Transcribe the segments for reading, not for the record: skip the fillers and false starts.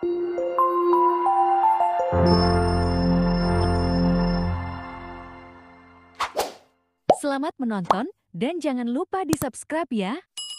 Selamat menonton dan jangan lupa di-subscribe ya.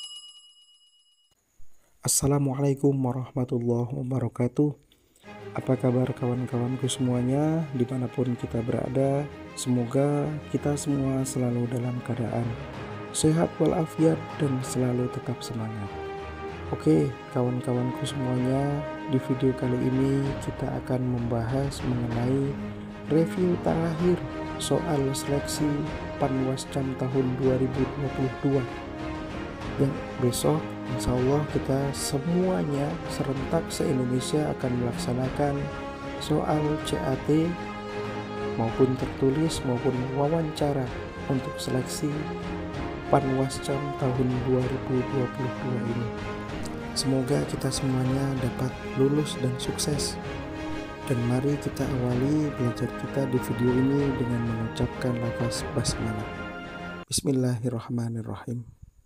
Assalamualaikum warahmatullahi wabarakatuh. Apa kabar kawan-kawanku semuanya dimanapun kita berada? Semoga kita semua selalu dalam keadaan sehat walafiat dan selalu tetap semangat. Oke kawan-kawanku semuanya, di video kali ini kita akan membahas mengenai review terakhir soal seleksi Panwascam tahun 2022 yang besok insya Allah kita semuanya serentak se-Indonesia akan melaksanakan soal CAT maupun tertulis maupun wawancara untuk seleksi Panwascam tahun 2022 ini. Semoga kita semuanya dapat lulus dan sukses. Dan mari kita awali belajar kita di video ini dengan mengucapkan lafaz basmalah. Bismillahirrahmanirrahim.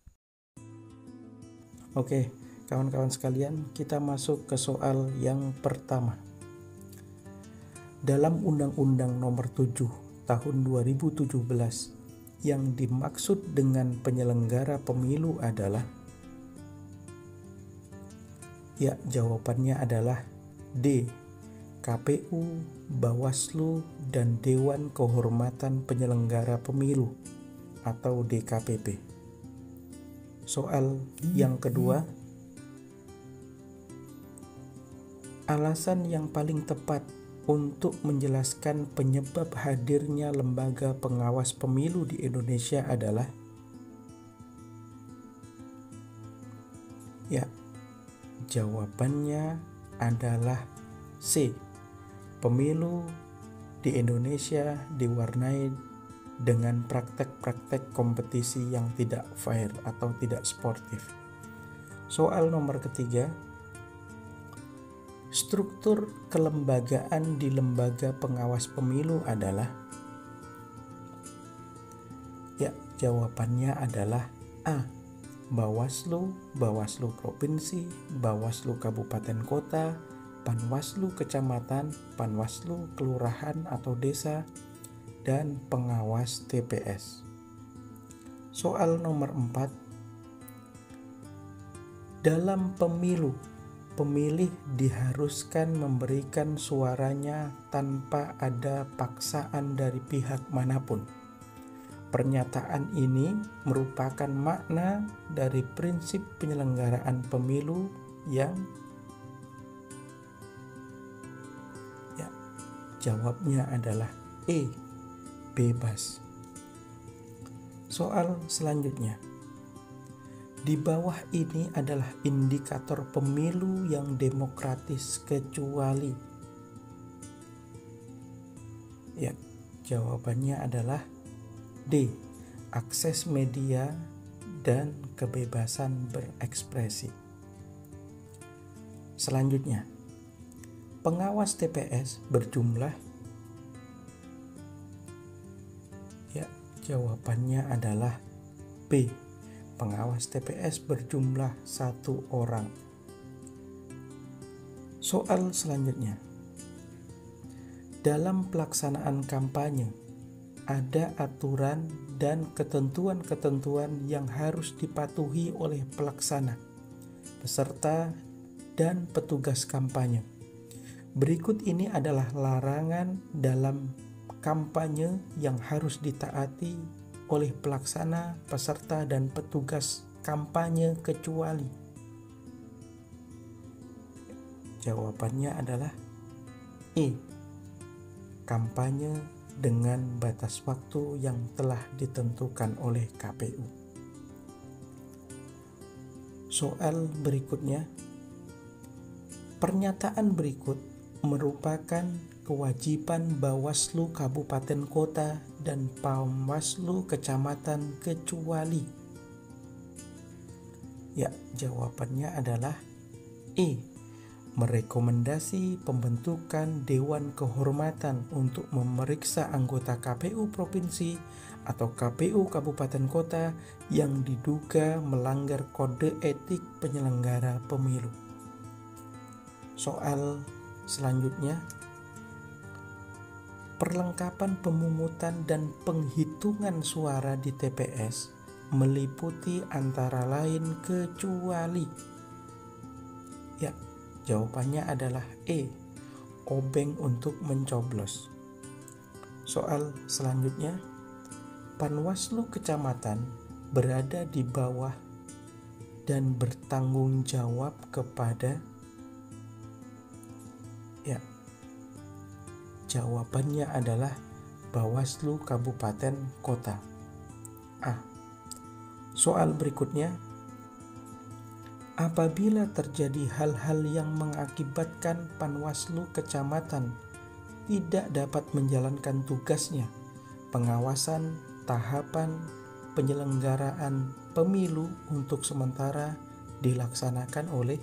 Oke, kawan-kawan sekalian, kita masuk ke soal yang pertama. Dalam Undang-Undang Nomor 7 Tahun 2017, yang dimaksud dengan penyelenggara pemilu adalah? Ya, jawabannya adalah D. KPU, Bawaslu, dan Dewan Kehormatan Penyelenggara Pemilu atau DKPP. Soal yang kedua, alasan yang paling tepat untuk menjelaskan penyebab hadirnya lembaga pengawas pemilu di Indonesia adalah? Ya, jawabannya adalah C. Pemilu di Indonesia diwarnai dengan praktek-praktek kompetisi yang tidak fair atau tidak sportif. Soal nomor ketiga, struktur kelembagaan di lembaga pengawas pemilu adalah? Ya, jawabannya adalah A. Bawaslu, Bawaslu Provinsi, Bawaslu Kabupaten Kota, Panwaslu Kecamatan, Panwaslu Kelurahan atau Desa, dan pengawas TPS. Soal nomor 4, dalam pemilu, pemilih diharuskan memberikan suaranya tanpa ada paksaan dari pihak manapun. Pernyataan ini merupakan makna dari prinsip penyelenggaraan pemilu yang jawabnya adalah E. Bebas. Soal selanjutnya. Di bawah ini adalah indikator pemilu yang demokratis kecuali. Ya, jawabannya adalah D. Akses media dan kebebasan berekspresi. Selanjutnya. Pengawas TPS berjumlah? Ya, jawabannya adalah B. Pengawas TPS berjumlah 1 orang. Soal selanjutnya. Dalam pelaksanaan kampanye, ada aturan dan ketentuan-ketentuan yang harus dipatuhi oleh pelaksana, peserta, dan petugas kampanye. Berikut ini adalah larangan dalam kampanye yang harus ditaati oleh pelaksana, peserta, dan petugas kampanye kecuali. Jawabannya adalah E. Kampanye dengan batas waktu yang telah ditentukan oleh KPU. Soal berikutnya, pernyataan berikut merupakan kewajiban Bawaslu Kabupaten Kota dan Panwaslu Kecamatan kecuali. Ya, jawabannya adalah E. Merekomendasi pembentukan Dewan Kehormatan untuk memeriksa anggota KPU Provinsi atau KPU Kabupaten Kota yang diduga melanggar kode etik penyelenggara pemilu. Soal selanjutnya, perlengkapan pemungutan dan penghitungan suara di TPS meliputi antara lain kecuali. Ya, jawabannya adalah E, obeng untuk mencoblos. Soal selanjutnya, Panwaslu Kecamatan berada di bawah dan bertanggung jawab kepada. Ya, jawabannya adalah Bawaslu Kabupaten Kota. A. Soal berikutnya, apabila terjadi hal-hal yang mengakibatkan Panwaslu Kecamatan tidak dapat menjalankan tugasnya, pengawasan tahapan penyelenggaraan pemilu untuk sementara dilaksanakan oleh.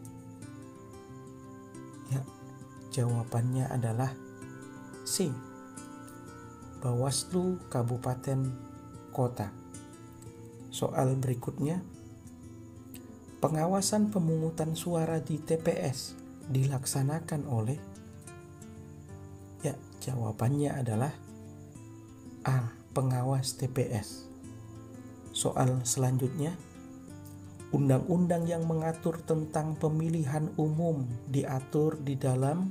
Ya, jawabannya adalah C, Bawaslu Kabupaten Kota. Soal berikutnya, pengawasan pemungutan suara di TPS dilaksanakan oleh. Ya, jawabannya adalah A, pengawas TPS. Soal selanjutnya, undang-undang yang mengatur tentang pemilihan umum diatur di dalam.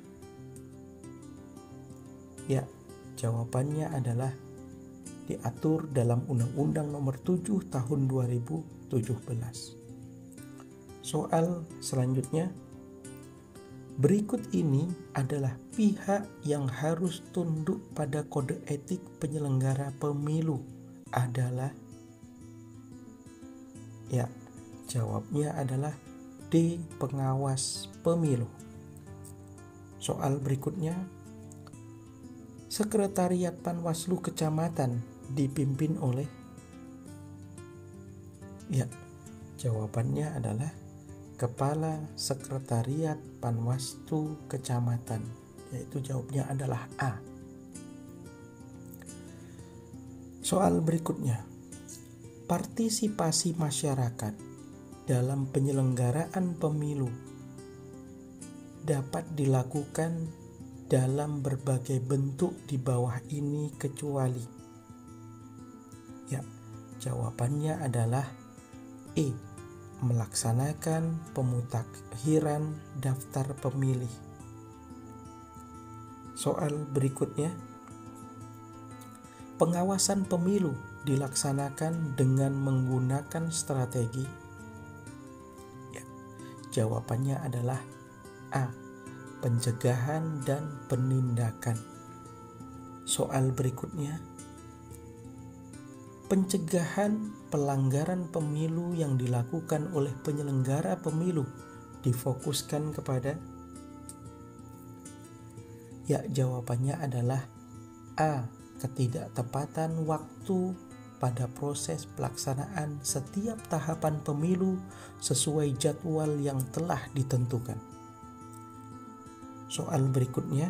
Ya, jawabannya adalah diatur dalam Undang-Undang Nomor 7 Tahun 2017. Soal selanjutnya, berikut ini adalah pihak yang harus tunduk pada kode etik penyelenggara pemilu adalah. Ya, jawabnya adalah D, pengawas pemilu. Soal berikutnya, Sekretariat Panwaslu Kecamatan dipimpin oleh. Ya, jawabannya adalah Kepala Sekretariat Panwaslu Kecamatan, yaitu jawabnya adalah A. Soal berikutnya, partisipasi masyarakat dalam penyelenggaraan pemilu dapat dilakukan dalam berbagai bentuk di bawah ini kecuali. Ya, jawabannya adalah E, melaksanakan pemutakhiran daftar pemilih. Soal berikutnya, pengawasan pemilu dilaksanakan dengan menggunakan strategi. Ya, jawabannya adalah A, pencegahan dan penindakan. Soal berikutnya, pencegahan pelanggaran pemilu yang dilakukan oleh penyelenggara pemilu difokuskan kepada. Ya, jawabannya adalah A, ketidaktepatan waktu pada proses pelaksanaan setiap tahapan pemilu sesuai jadwal yang telah ditentukan. Soal berikutnya,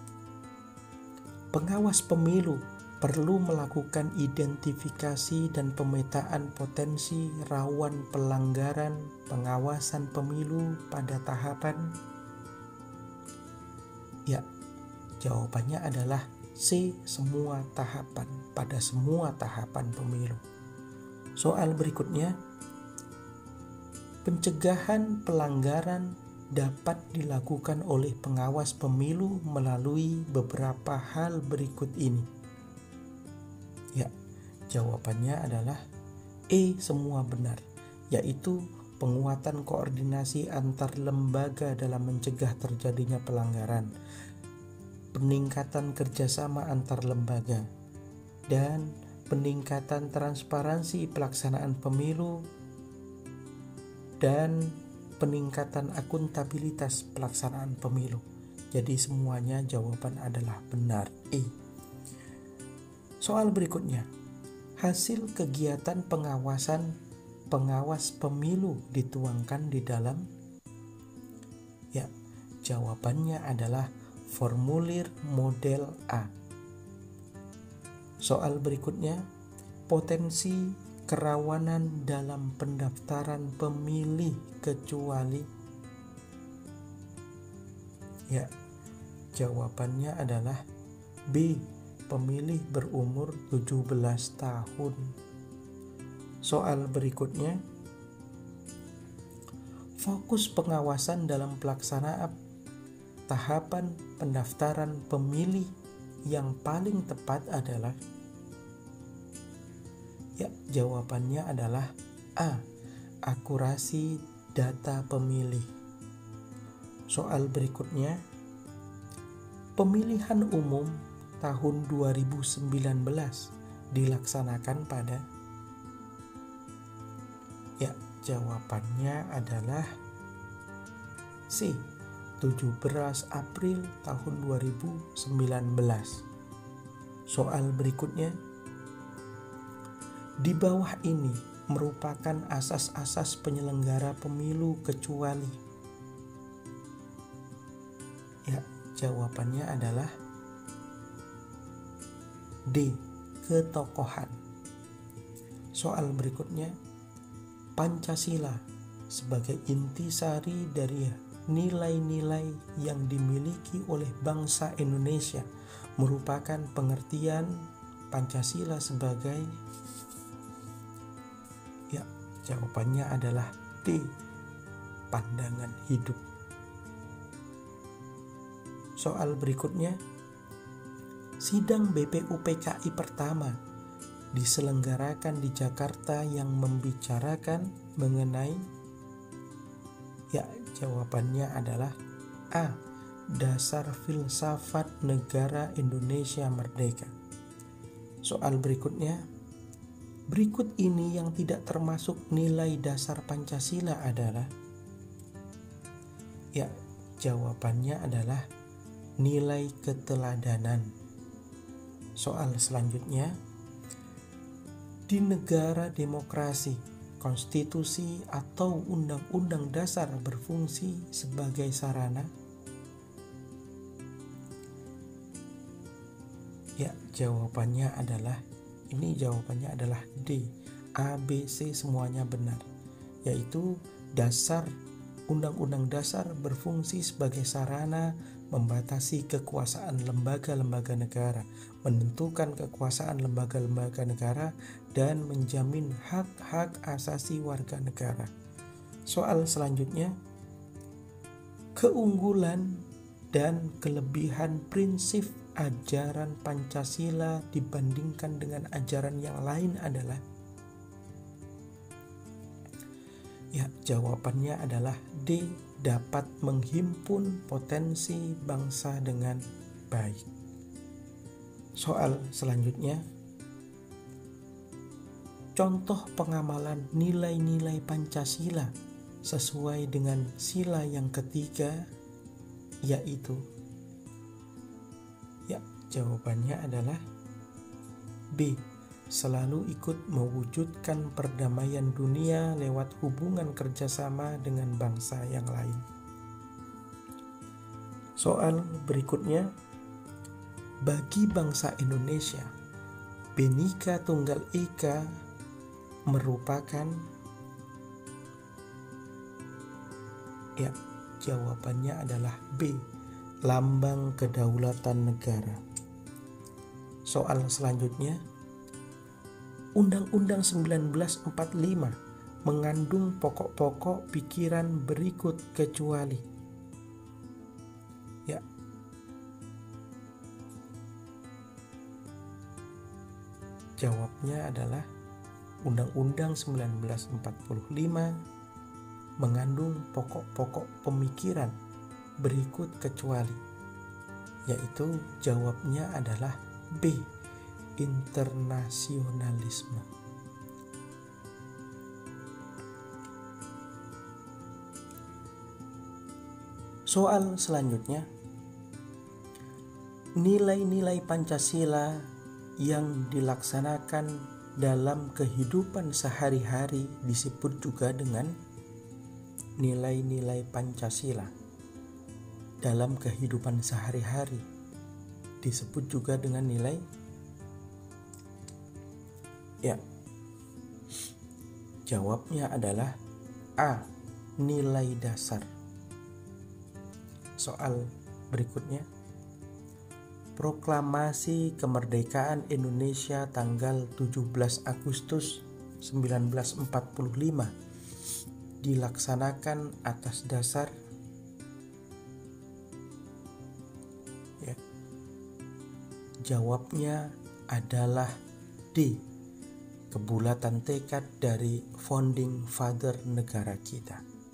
pengawas pemilu perlu melakukan identifikasi dan pemetaan potensi rawan pelanggaran pengawasan pemilu pada tahapan. Ya, jawabannya adalah C, semua tahapan, pada semua tahapan pemilu. Soal berikutnya, pencegahan pelanggaran dapat dilakukan oleh pengawas pemilu melalui beberapa hal berikut ini. Ya, jawabannya adalah E, semua benar, yaitu penguatan koordinasi antar lembaga dalam mencegah terjadinya pelanggaran, peningkatan kerjasama antar lembaga, dan peningkatan transparansi pelaksanaan pemilu, dan peningkatan akuntabilitas pelaksanaan pemilu. Jadi semuanya jawaban adalah benar, E. Soal berikutnya, hasil kegiatan pengawas pemilu dituangkan di dalam. Ya, jawabannya adalah formulir model A. Soal berikutnya, potensi kerawanan dalam pendaftaran pemilih kecuali. Ya, jawabannya adalah B. Pemilih berumur 17 tahun. Soal berikutnya, fokus pengawasan dalam pelaksanaan tahapan pendaftaran pemilih yang paling tepat adalah, ya, jawabannya adalah A. Akurasi data pemilih. Soal berikutnya, pemilihan umum tahun 2019 dilaksanakan pada, ya, jawabannya adalah C. 17 April tahun 2019. Soal berikutnya, di bawah ini merupakan asas-asas penyelenggara pemilu kecuali, ya, jawabannya adalah D. Ketokohan. Soal berikutnya, Pancasila sebagai intisari dari nilai-nilai yang dimiliki oleh bangsa Indonesia merupakan pengertian Pancasila sebagai, ya, jawabannya adalah D. Pandangan hidup. Soal berikutnya, sidang BPUPKI pertama diselenggarakan di Jakarta yang membicarakan mengenai, ya, jawabannya adalah A. Dasar filsafat negara Indonesia merdeka. Soal berikutnya, berikut ini yang tidak termasuk nilai dasar Pancasila adalah, ya, jawabannya adalah nilai keteladanan. Soal selanjutnya, di negara demokrasi, konstitusi atau undang-undang dasar berfungsi sebagai sarana, ya, jawabannya adalah, ini jawabannya adalah D. A, B, C semuanya benar, yaitu dasar undang-undang dasar berfungsi sebagai sarana membatasi kekuasaan lembaga-lembaga negara, menentukan kekuasaan lembaga-lembaga negara, dan menjamin hak-hak asasi warga negara. Soal selanjutnya, keunggulan dan kelebihan prinsip ajaran Pancasila dibandingkan dengan ajaran yang lain adalah, ya, jawabannya adalah D. Dapat menghimpun potensi bangsa dengan baik. Soal selanjutnya, contoh pengamalan nilai-nilai Pancasila sesuai dengan sila yang ketiga, yaitu, ya, jawabannya adalah B. Selalu ikut mewujudkan perdamaian dunia lewat hubungan kerjasama dengan bangsa yang lain. Soal berikutnya, bagi bangsa Indonesia, Bhinneka Tunggal Ika merupakan, ya, jawabannya adalah B. Lambang kedaulatan negara. Soal selanjutnya, Undang-Undang 1945 mengandung pokok-pokok pikiran berikut kecuali, ya, jawabnya adalah Undang-Undang 1945 mengandung pokok-pokok pemikiran berikut kecuali, yaitu jawabnya adalah B. Internasionalisme. Soal selanjutnya, nilai-nilai Pancasila yang dilaksanakan dalam kehidupan sehari-hari disebut juga dengan nilai-nilai Pancasila. Dalam kehidupan sehari-hari disebut juga dengan nilai, ya, jawabnya adalah A. Nilai dasar. Soal berikutnya. Proklamasi Kemerdekaan Indonesia tanggal 17 Agustus 1945 dilaksanakan atas dasar Jawabnya adalah D. Kebulatan tekad dari founding father negara kita.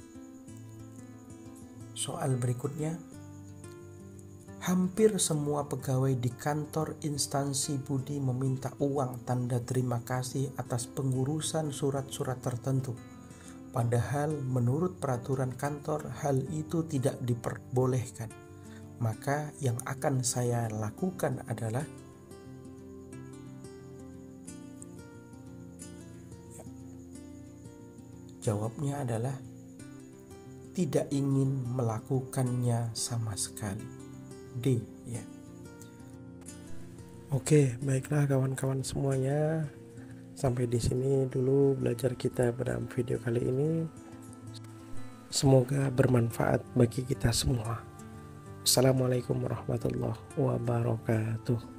Soal berikutnya. Hampir semua pegawai di kantor instansi Budi meminta uang tanda terima kasih atas pengurusan surat-surat tertentu. Padahal menurut peraturan kantor hal itu tidak diperbolehkan. Maka yang akan saya lakukan adalah jawabnya adalah tidak ingin melakukannya sama sekali. D ya. Oke, baiklah kawan-kawan semuanya. Sampai di sini dulu belajar kita pada video kali ini. Semoga bermanfaat bagi kita semua. Assalamualaikum warahmatullahi wabarakatuh.